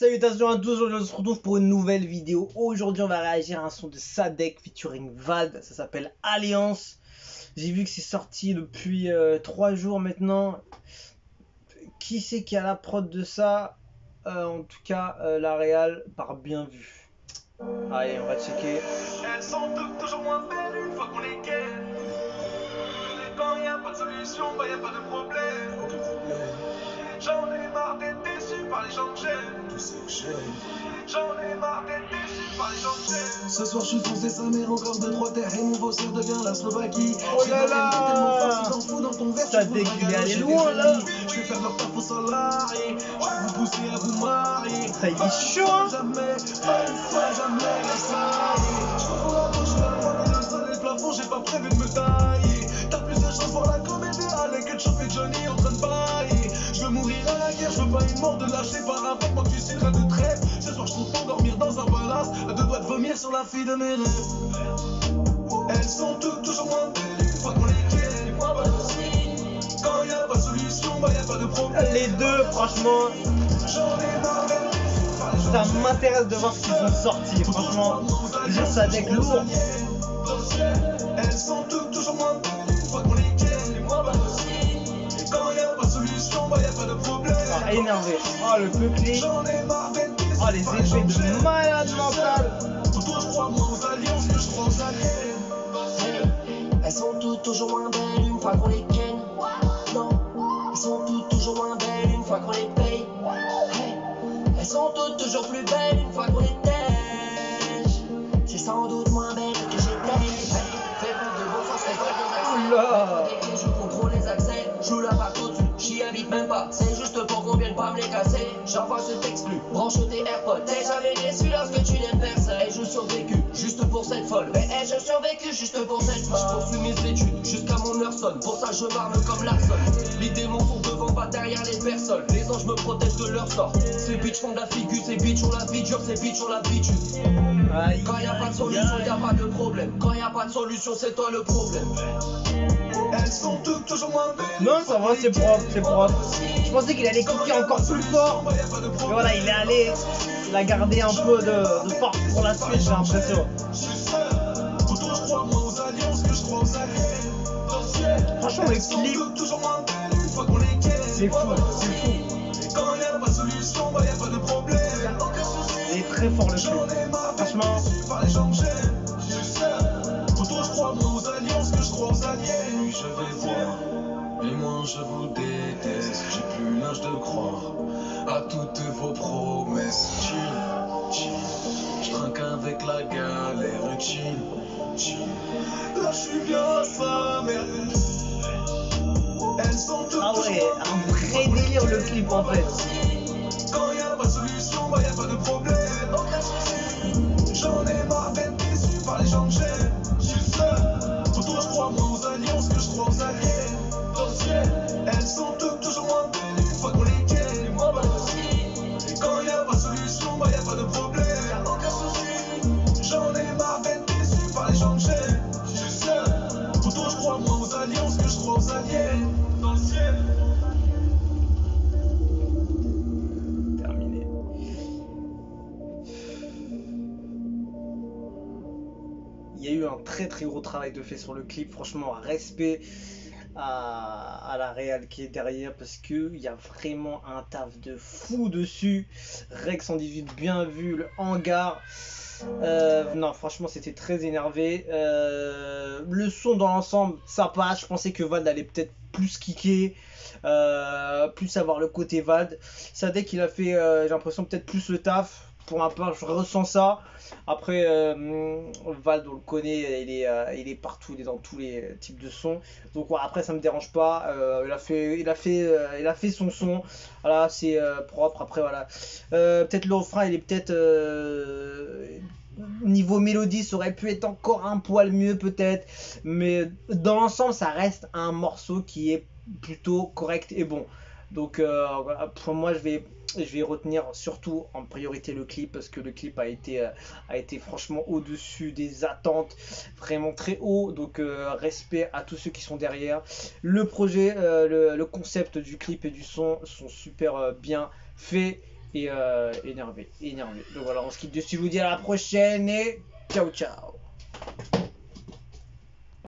Salutations à tous, aujourd'hui on se retrouve pour une nouvelle vidéo. Aujourd'hui on va réagir à un son de Sadek featuring Vald, ça s'appelle Alliance. J'ai vu que c'est sorti depuis 3 jours maintenant. Qui c'est qui a la prod de ça? En tout cas la réal par bien vu. Allez, on va checker. Elles sont toutes toujours moins belles une fois qu'on les ken. Et quand y a pas de solution, bah y a pas de problème. J'en ai marre d'être déçu par les gens que j'aime. J'en ai marre d'être déçu par les gens que j'aime. Ce soir je suis foncé sa mère, encore 2-3 terres et mon vaussaire devient la Slovaquie. Oh là là, ça il est allé loin là. Je vais faire leur taf aux salariés. Je vais vous pousser à vous marier. Ça il est chaud hein. Jamais, pas une fois, jamais ça y est. Je reprends la gauche, je vais prendre le sol et le plafond, j'ai pas prévu de me tailler. T'as plus de chance pour la comédie allez que de chauffer Johnny en train de bailler. Je veux mourir à la guerre, je veux pas une mort de lâcher par un pote, moi que tu signeras de trêve. Ce soir je compte m'endormir dans un palace, à 2 doigts de vomir sur la fille de mes rêves. Elles sont toutes toujours moins belles une fois qu'on les quitte. Quand y a pas de solution, bah y a pas de problème. Les deux franchement, J'en ai marre d'être déçu par les gens. ça m'intéresse de voir ce qu'ils ont sorti. Franchement, dire Sadek lourd. Elles sont toutes toujours moins belles une fois qu'on les quitte. Et quand y a pas de solution, bah y a pas de problème. Ah, énervé. Oh le peuplé. J'en ai marre d'être déçu Oh les par effets gens que de j'aime. malade mental. Pour toi je crois moins aux alliances que je crois aux alliés. Elles sont toutes toujours moins belles une fois qu'on les ken. Non, elles sont toutes toujours moins belles une fois qu'on les paye. Hey. Elles sont toutes toujours plus belles une fois qu'on les tèche. C'est sans doute moins belle que j'étais. Hey. Fais preuve de bon sens, fais preuve de Oula. je contrôle les accès, je joue la part au-dessus, j'y habite même pas, c'est juste pour qu'on vienne pas me les casser. J'envoie cet exclu, branche tes AirPods, et j'avais déçu lorsque tu n'aimes personne. Et je survécu, juste pour cette folle. Mais ai-je survécu juste pour cette folle? Je poursuis mes études, jusqu'à mon heure sonne, pour ça je m'arme comme Larson. Les démons sont devant, pas derrière les personnes, les anges me protègent de leur sort. Ces bitches font de la figure, ces bitches ont la vie dure, ces bitches ont l'habitude. Aïe, Quand y a pas de solution, y a pas de problème. Quand y a pas de solution, c'est toi le problème. Elles sont toutes toujours moins belles. non, ça va, c'est propre, c'est propre. Je pensais qu'il allait kicker encore plus fort. Bah y a pas de Mais problème. voilà, il est allé. Il a gardé un peu de force pour la suite, j'ai l'impression. Je suis seul. Pour toi je crois moins aux alliances que je crois aux alliés. Franchement, le Elles sont clip, toutes toujours moins belles une fois qu'on les quitte. c'est fou, c'est fou. Et quand y a pas de solution, bah y a pas de problème. Aucun souci. Il est très fort le J'en clip. ai marre d'être Franchement, déçu par les gens que j'aime. Je suis seul. Pour toi je crois moins aux alliances que je crois aux alliés. Plus je vais voir, et moins je vous déteste. J'ai plus l'âge de croire à toutes vos promesses. Chill. Je trinque avec la galère. Chill. Là je suis bien à sa mère. Elles sont toutes ah ouais, toujours un vrai délire le clip en fait. quand y a pas de solution, bah y a pas de problème. Aucun souci. J'en ai marre d'être déçu par les gens que j'aime. Je suis seul. Pour toi je crois moins aux alliances que je crois aux alliés. Elles sont toutes toujours moins belles une fois qu'on les quitte. Et quand y a pas de solution, bah y a pas de problème. Aucun souci. J'en ai marre d'être déçu par les gens que j'aime. Je suis seul. Pour toi je crois moins aux alliances que je crois aux alliés. Dans le ciel. Terminé. Il y a eu un très très gros travail de fait sur le clip. Franchement, respect à la réal qui est derrière parce qu'il y a vraiment un taf de fou dessus. Reg 118 bien vu, le hangar. Non, franchement, c'était très énervé. Le son dans l'ensemble, ça passe. Je pensais que Vald allait peut-être plus kicker, plus avoir le côté Vald. Sadek qu'il a fait, j'ai l'impression, peut-être plus le taf. Pour ma part, je ressens ça. Après, Vald, on le connaît, il est partout, il est dans tous les types de sons. Donc ouais, après, ça me dérange pas. Il a fait son son. Voilà, c'est propre. Après, voilà. Peut-être le refrain, il est peut-être niveau mélodie, ça aurait pu être encore un poil mieux peut-être. Mais dans l'ensemble, ça reste un morceau qui est plutôt correct et bon. Donc pour moi, je vais retenir surtout en priorité le clip parce que le clip a été franchement au-dessus des attentes, vraiment très haut. Donc respect à tous ceux qui sont derrière. Le projet, le concept du clip et du son sont super bien faits. et énervé. Donc voilà, on se quitte dessus, je vous dis à la prochaine et ciao ciao.